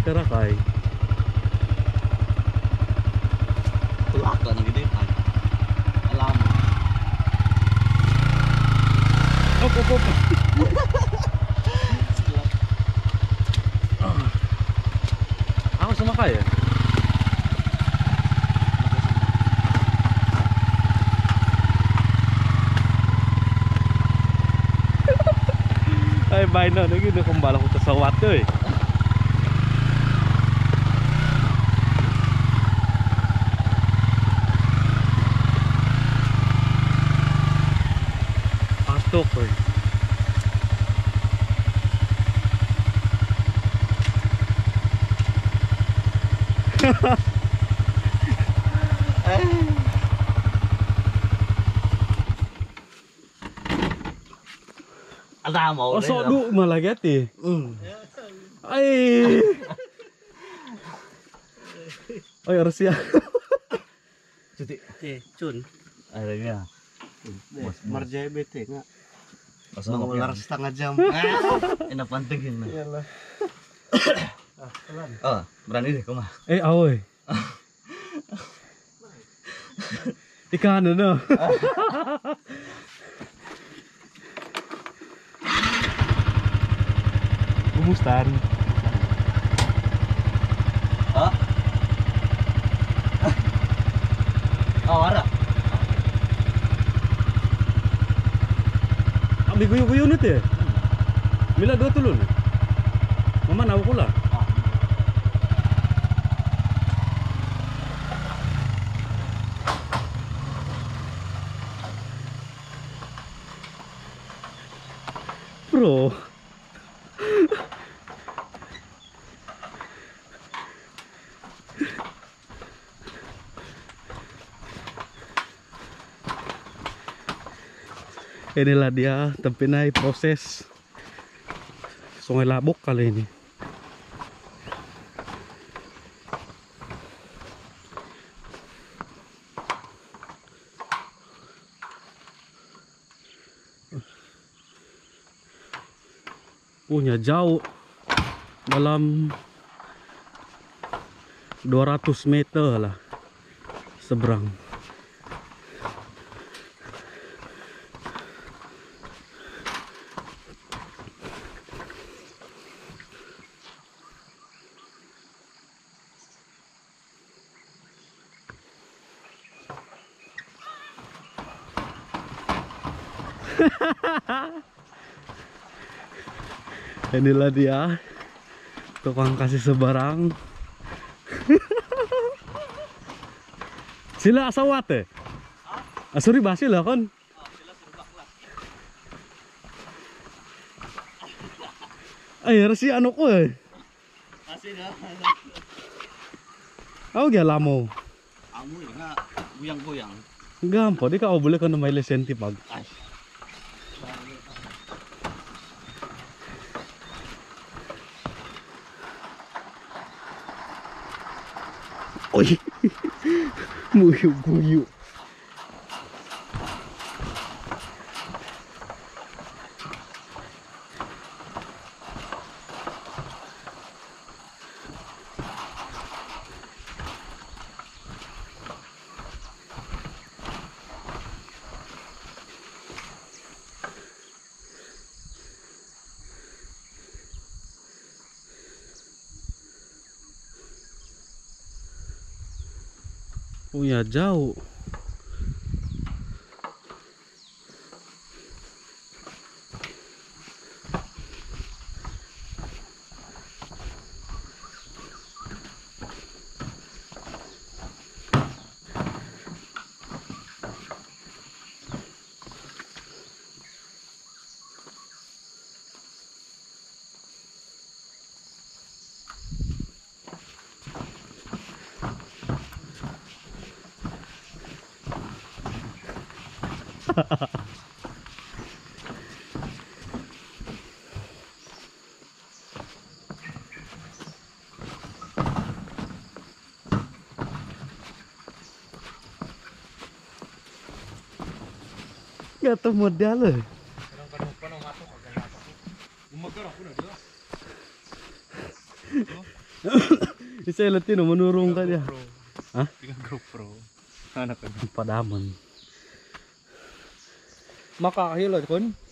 Karakay. Tulak ka na gede kan. Alam. Op. Ako sumakay eh. Ay, bye na. Naging nakumbala ko sa wato eh. Pastok eh. Ada mau. Osok du malah gati. Ay. Oh ya Rusia. Cuti. Cun. Akhirnya. Marjaya bete nggak? Mengular setengah jam. Enak penting ini. Iyalah. Oh, berani deh kau mah. Aoy. Ikan ano? Gumustan. Oh. Oh, ada. Abi guyo-guyo nito eh. Mila dua tulun. Mama nawa ko lang. Bro. Inilah dia tempinai proses Sungai Labok kali ini. Punya jauh dalam 200 meter lah seberang. Inilah dia tukang kasih sebarang. Sila asawat eh. Asuri basi lah kan. Ay, resi ano ko eh. Masih dah. Ako gya lamo. Kamu ya goyang-goyang. Gampo, di ka boleh ka na may lesenti pag. Ay. Oy. Muyu-guyu. Punya jauh. Gak tau modal loh. Isa Latino, manurong ka niya. Ha? Tingnan GoPro. Anak ko. Padaman. Makakahilod kun.